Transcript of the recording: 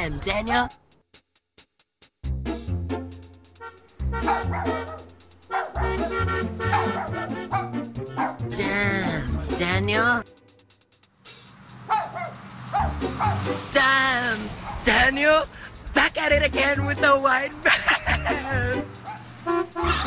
Damn, Daniel. Damn, Daniel. Damn, Daniel. Back at it again with the white van.